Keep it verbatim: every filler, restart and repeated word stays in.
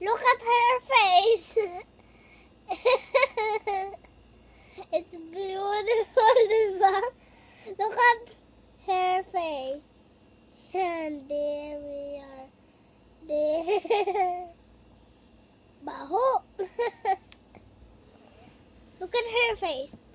Look at her face. It's beautiful, diba? Look at her face. And there we are. There. Baho. Look at her face.